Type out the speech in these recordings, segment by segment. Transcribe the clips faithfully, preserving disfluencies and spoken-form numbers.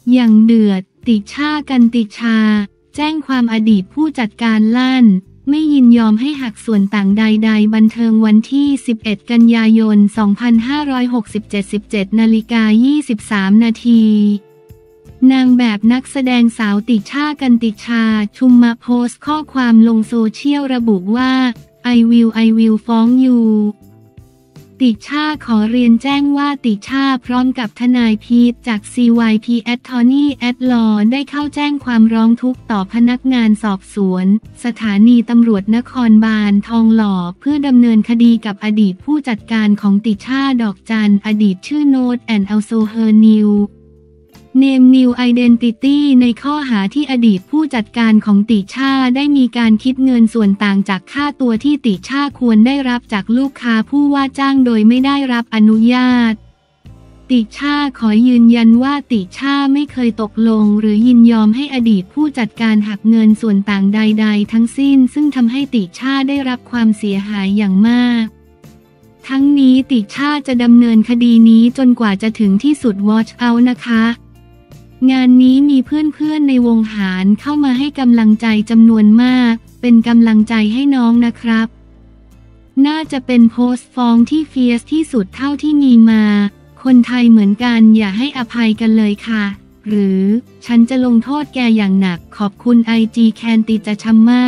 อย่างเดือดติชากันติชาแจ้งความอดีตผู้จัดการลั่นไม่ยินยอมให้หักส่วนต่างใดๆบันเทิงวันที่สิบเอ็ดกันยายนสองพันห้าร้อยหกสิบเจ็ด สิบเจ็ดนาฬิกายี่สิบสามนาทีนางแบบนักแสดงสาวติชากันติชาชุมมาโพสต์ข้อความลงโซเชียลระบุว่า I will I will ฟ้องยูติชาขอเรียนแจ้งว่าติชาพร้อมกับทนายพีทจาก ซี วาย พี Attorney at Law ได้เข้าแจ้งความร้องทุกข์ต่อพนักงานสอบสวนสถานีตำรวจนครบาลทองหล่อเพื่อดำเนินคดีกับอดีตผู้จัดการของติชาดอกจันอดีตชื่อโน้ต and also her new Name New Identity ในข้อหาที่อดีตผู้จัดการของติชาได้มีการคิดเงินส่วนต่างจากค่าตัวที่ติชาควรได้รับจากลูกค้าผู้ว่าจ้างโดยไม่ได้รับอนุญาตติชาขอยืนยันว่าติชาไม่เคยตกลงหรือยินยอมให้อดีตผู้จัดการหักเงินส่วนต่างใดๆทั้งสิ้นซึ่งทำให้ติชาได้รับความเสียหายอย่างมากทั้งนี้ติชาจะดำเนินคดีนี้จนกว่าจะถึงที่สุด Watch out นะคะงานนี้มีเพื่อนๆในวงหารเข้ามาให้กำลังใจจำนวนมากเป็นกำลังใจให้น้องนะครับน่าจะเป็นโพสต์ฟ้องที่เฟียสที่สุดเท่าที่มีมาคนไทยเหมือนกันอย่าให้อภัยกันเลยค่ะหรือฉันจะลงโทษแกอย่างหนักขอบคุณไอจีแคนติจะชัมมา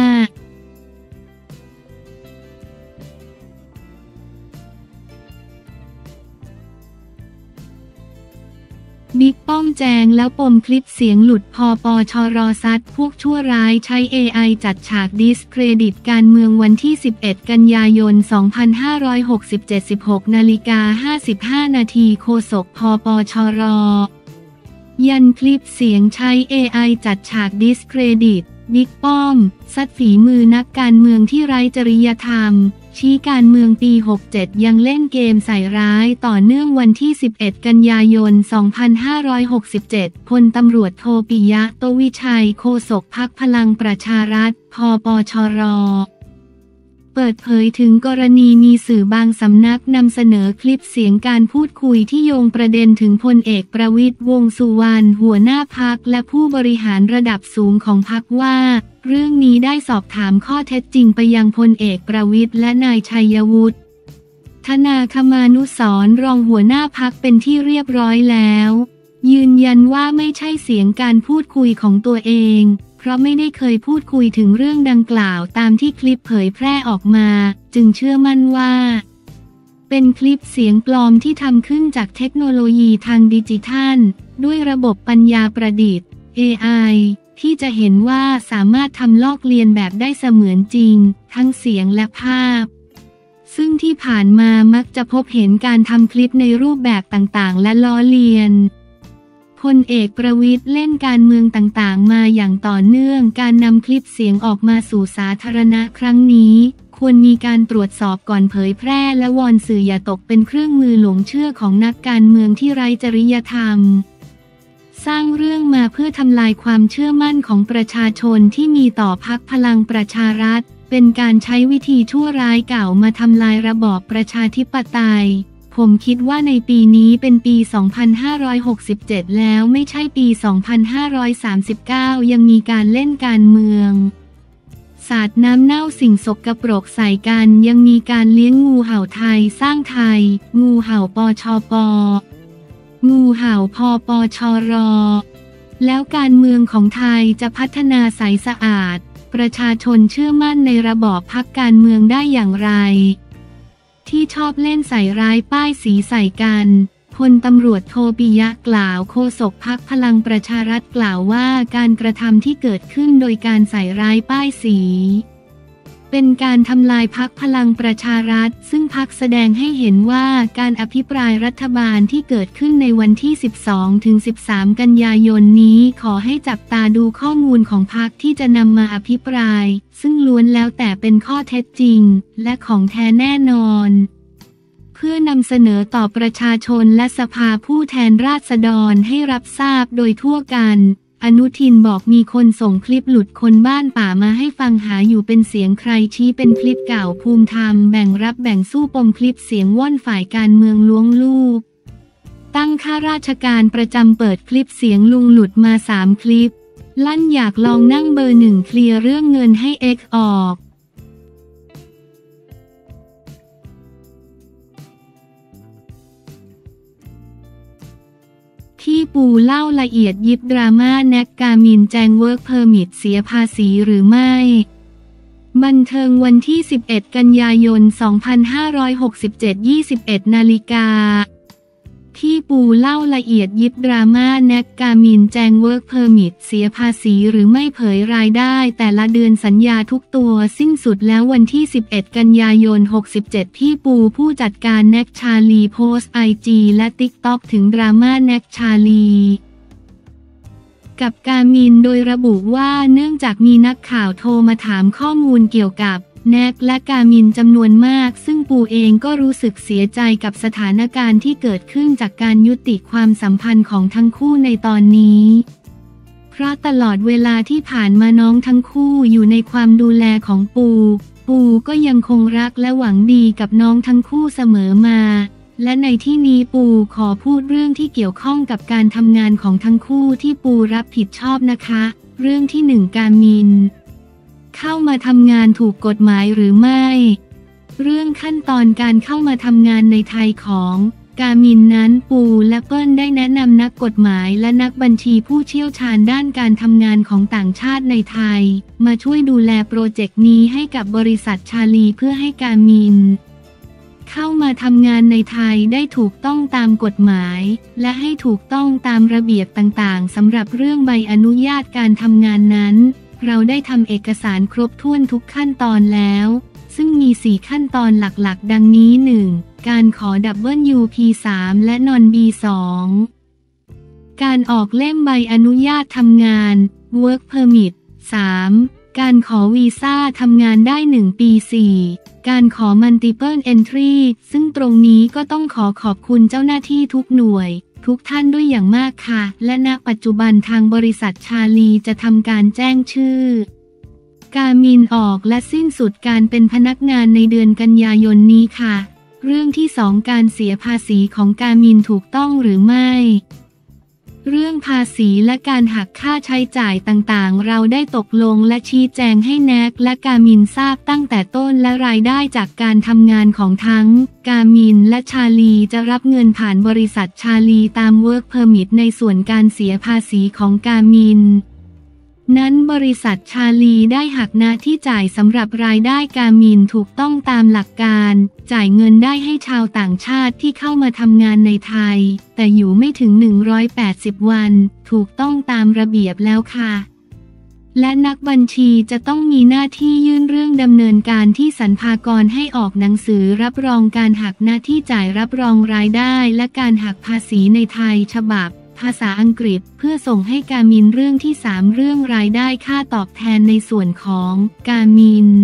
บิ๊กป้อมแจงแล้วปมคลิปเสียงหลุดพปชรซัดพวกชั่วร้ายใช้ เอ ไอ จัดฉากดิสเครดิตการเมืองวันที่สิบเอ็ดกันยายนสองพันห้าร้อยหกสิบเจ็ด สิบหกนาฬิกาห้าสิบห้านาทีโฆษกพปชรยันคลิปเสียงใช้ เอ ไอ จัดฉากดิสเครดิตบิ๊กป้อมซัดฝีมือนักการเมืองที่ไร้จริยธรรมชี้การเมืองปีหกเจ็ดยังเล่นเกมใส่ร้ายต่อเนื่องวันที่สิบเอ็ดกันยายนสองพันห้าร้อยหกสิบเจ็ดพลตำรวจโทปิยะโตวิชัยโฆษกพรรคพลังประชารัฐพปชรเปิดเผยถึงกรณีมีสื่อบางสำนักนำเสนอคลิปเสียงการพูดคุยที่โยงประเด็นถึงพลเอกประวิตรวงษ์สุวรรณหัวหน้าพรรคและผู้บริหารระดับสูงของพรรคว่าเรื่องนี้ได้สอบถามข้อเท็จจริงไปยังพลเอกประวิตรและนายชัยวุฒิธนาคมานุสรณ์รองหัวหน้าพรรคเป็นที่เรียบร้อยแล้วยืนยันว่าไม่ใช่เสียงการพูดคุยของตัวเองเพราะไม่ได้เคยพูดคุยถึงเรื่องดังกล่าวตามที่คลิปเผยแพร่ออกมาจึงเชื่อมั่นว่าเป็นคลิปเสียงปลอมที่ทำขึ้นจากเทคโนโลยีทางดิจิทัลด้วยระบบปัญญาประดิษฐ์ เอ ไอ ที่จะเห็นว่าสามารถทำลอกเลียนแบบได้เสมือนจริงทั้งเสียงและภาพซึ่งที่ผ่านมามักจะพบเห็นการทำคลิปในรูปแบบต่างๆและล้อเลียนพลเอกประวิตรเล่นการเมืองต่างๆมาอย่างต่อเนื่องการนำคลิปเสียงออกมาสู่สาธารณะครั้งนี้ควรมีการตรวจสอบก่อนเผยแพร่และวอนสื่ออย่าตกเป็นเครื่องมือหลงเชื่อของนักการเมืองที่ไร้จริยธรรมสร้างเรื่องมาเพื่อทำลายความเชื่อมั่นของประชาชนที่มีต่อพรรคพลังประชารัฐเป็นการใช้วิธีชั่วร้ายเก่ามาทำลายระบอบประชาธิปไตยผมคิดว่าในปีนี้เป็นปี สองพันห้าร้อยหกสิบเจ็ด แล้วไม่ใช่ปี สองพันห้าร้อยสามสิบเก้า ยังมีการเล่นการเมืองสาดน้ำเน่าสิ่งสกปรกใส่กันยังมีการเลี้ยงงูเห่าไทยสร้างไทยงูเห่าปชปงูเห่าพปชรแล้วการเมืองของไทยจะพัฒนาใสสะอาดประชาชนเชื่อมั่นในระบอบพรรคการเมืองได้อย่างไรที่ชอบเล่นใส่ร้ายป้ายสีใส่กันพลตำรวจโทปิยะกล่าวโฆษกพรรคพลังประชารัฐกล่าวว่าการกระทำที่เกิดขึ้นโดยการใส่ร้ายป้ายสีเป็นการทำลายพรรคพลังประชารัฐซึ่งพรรคแสดงให้เห็นว่าการอภิปรายรัฐบาลที่เกิดขึ้นในวันที่ สิบสองถึงสิบสาม กันยายนนี้ขอให้จับตาดูข้อมูลของพรรคที่จะนำมาอภิปรายซึ่งล้วนแล้วแต่เป็นข้อเท็จจริงและของแท้แน่นอนเพื่อนำเสนอต่อประชาชนและสภาผู้แทนราษฎรให้รับทราบโดยทั่วกันอนุทินบอกมีคนส่งคลิปหลุดคนบ้านป่ามาให้ฟังหาอยู่เป็นเสียงใครชี้เป็นคลิปเก่าภูมิธรรมแบ่งรับแบ่งสู้ปมคลิปเสียงว่อนฝ่ายการเมืองล้วงลูกตั้งข้าราชการประจำเปิดคลิปเสียงลุงหลุดมาสามคลิปลั่นอยากลองนั่งเบอร์หนึ่งเคลียร์เรื่องเงินให้เอ็กซ์ออกที่ปูเล่าละเอียดยิบดราม่าแน็กกามินแจงเวิร์กเพอร์มิทเสียภาษีหรือไม่บันเทิงวันที่สิบเอ็ดกันยายนสองพันห้าร้อยหกสิบเจ็ด ยี่สิบเอ็ดนาฬิกาที่ปูเล่าละเอียดยิบดราม่าแน็กกามินแจงเวิร์กเพอร์มิทเสียภาษีหรือไม่เผยรายได้แต่ละเดือนสัญญาทุกตัวสิ้นสุดแล้ววันที่สิบเอ็ดกันยายนหกสิบเจ็ดที่ปูผู้จัดการแน็กชาลีโพสต์ไอจีและติ๊กต็อกถึงดราม่าแน็กชาลีกับกามินโดยระบุว่าเนื่องจากมีนักข่าวโทรมาถามข้อมูลเกี่ยวกับแน็กและกามินจำนวนมากซึ่งปูเองก็รู้สึกเสียใจกับสถานการณ์ที่เกิดขึ้นจากการยุติความสัมพันธ์ของทั้งคู่ในตอนนี้เพราะตลอดเวลาที่ผ่านมาน้องทั้งคู่อยู่ในความดูแลของปูปูก็ยังคงรักและหวังดีกับน้องทั้งคู่เสมอมาและในที่นี้ปูขอพูดเรื่องที่เกี่ยวข้องกับการทำงานของทั้งคู่ที่ปูรับผิดชอบนะคะเรื่องที่หนึ่งกามินเข้ามาทำงานถูกกฎหมายหรือไม่เรื่องขั้นตอนการเข้ามาทำงานในไทยของกามินนั้นปูและเปิ้ลได้แนะนำนักกฎหมายและนักบัญชีผู้เชี่ยวชาญด้านการทำงานของต่างชาติในไทยมาช่วยดูแลโปรเจกต์นี้ให้กับบริษัทชาลีเพื่อให้กามินเข้ามาทำงานในไทยได้ถูกต้องตามกฎหมายและให้ถูกต้องตามระเบียบต่างๆสำหรับเรื่องใบอนุญาตการทำงานนั้นเราได้ทำเอกสารครบถ้วนทุกขั้นตอนแล้วซึ่งมีสี่ขั้นตอนหลักๆดังนี้ หนึ่ง การขอ ดับเบิลยู พี สาม และ นอน บี สอง การออกเล่มใบอนุญาตทำงาน Work Permit สาม การขอวีซ่าทำงานได้หนึ่งปี สี่ การขอ Multiple Entry ซึ่งตรงนี้ก็ต้องขอขอบคุณเจ้าหน้าที่ทุกหน่วยทุกท่านด้วยอย่างมากค่ะและณปัจจุบันทางบริษัทชาลีจะทำการแจ้งชื่อกามินออกและสิ้นสุดการเป็นพนักงานในเดือนกันยายนนี้ค่ะเรื่องที่สองการเสียภาษีของกามินถูกต้องหรือไม่เรื่องภาษีและการหักค่าใช้จ่ายต่างๆเราได้ตกลงและชี้แจงให้แน็กและกามินทราบตั้งแต่ต้นและรายได้จากการทำงานของทั้งกามินและชาลีจะรับเงินผ่านบริษัทชาลีตาม Work Permit ในส่วนการเสียภาษีของกามินนั้นบริษัทชาลีได้หักหน้าที่จ่ายสำหรับรายได้กามินถูกต้องตามหลักการจ่ายเงินได้ให้ชาวต่างชาติที่เข้ามาทำงานในไทยแต่อยู่ไม่ถึงหนึ่งร้อยแปดสิบวันถูกต้องตามระเบียบแล้วค่ะและนักบัญชีจะต้องมีหน้าที่ยื่นเรื่องดำเนินการที่สรรพากรให้ออกหนังสือรับรองการหักหน้าที่จ่ายรับรองรายได้และการหักภาษีในไทยฉบับภาษาอังกฤษเพื่อส่งให้กามินเรื่องที่สามเรื่องรายได้ค่าตอบแทนในส่วนของกามิน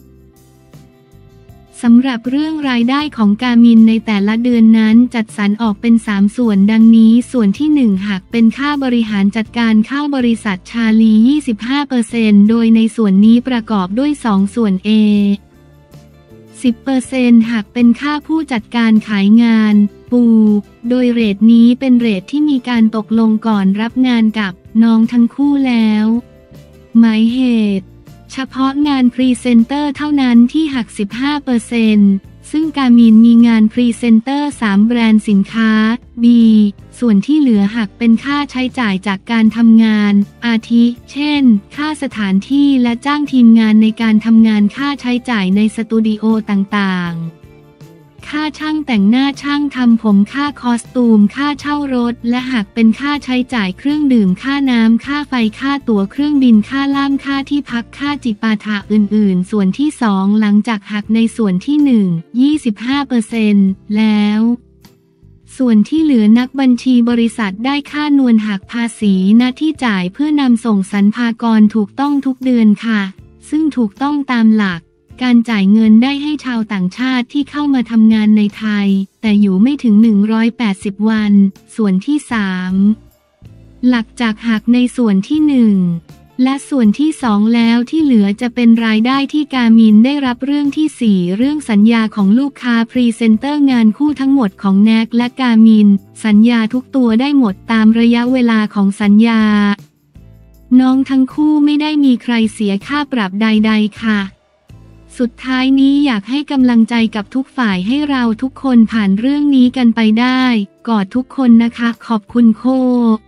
สำหรับเรื่องรายได้ของกามินในแต่ละเดือนนั้นจัดสรรออกเป็นสามส่วนดังนี้ส่วนที่หนึ่งหักเป็นค่าบริหารจัดการเข้าบริษัทชาลี ยี่สิบห้าเปอร์เซ็นต์ โดยในส่วนนี้ประกอบด้วยสองส่วน A สิบเปอร์เซ็นต์ หักเป็นค่าผู้จัดการขายงานปูโดยเรทนี้เป็นเรทที่มีการตกลงก่อนรับงานกับน้องทั้งคู่แล้วหมายเหตุเฉพาะงานพรีเซนเตอร์เท่านั้นที่หัก สิบห้าเปอร์เซ็นต์ ซึ่งกามินมีงานพรีเซนเตอร์สามแบรนด์สินค้า B ส่วนที่เหลือหักเป็นค่าใช้จ่ายจากการทำงานอาทิเช่นค่าสถานที่และจ้างทีมงานในการทำงานค่าใช้จ่ายในสตูดิโอต่างๆค่าช่างแต่งหน้าช่างทำผมค่าคอสตูมค่าเช่ารถและหากเป็นค่าใช้จ่ายเครื่องดื่มค่าน้ำค่าไฟค่าตั๋วเครื่องบินค่าล่ามค่าที่พักค่าจิปาถะอื่นๆส่วนที่สองหลังจากหักในส่วนที่หนึ่ง ยี่สิบห้าเปอร์เซ็นต์ แล้วส่วนที่เหลือนักบัญชีบริษัทได้ค่านวลหักภาษีหน้าที่จ่ายเพื่อนำส่งสรรพากรถูกต้องทุกเดือนค่ะซึ่งถูกต้องตามหลักการจ่ายเงินได้ให้ชาวต่างชาติที่เข้ามาทำงานในไทยแต่อยู่ไม่ถึงหนึ่งร้อยแปดสิบวันส่วนที่สามหลักจากหักในส่วนที่หนึ่งและส่วนที่สองแล้วที่เหลือจะเป็นรายได้ที่กามินได้รับเรื่องที่สี่เรื่องสัญญาของลูกค้าพรีเซนเตอร์งานคู่ทั้งหมดของแน็กและกามินสัญญาทุกตัวได้หมดตามระยะเวลาของสัญญาน้องทั้งคู่ไม่ได้มีใครเสียค่าปรับใดๆค่ะสุดท้ายนี้อยากให้กำลังใจกับทุกฝ่ายให้เราทุกคนผ่านเรื่องนี้กันไปได้กอดทุกคนนะคะขอบคุณโค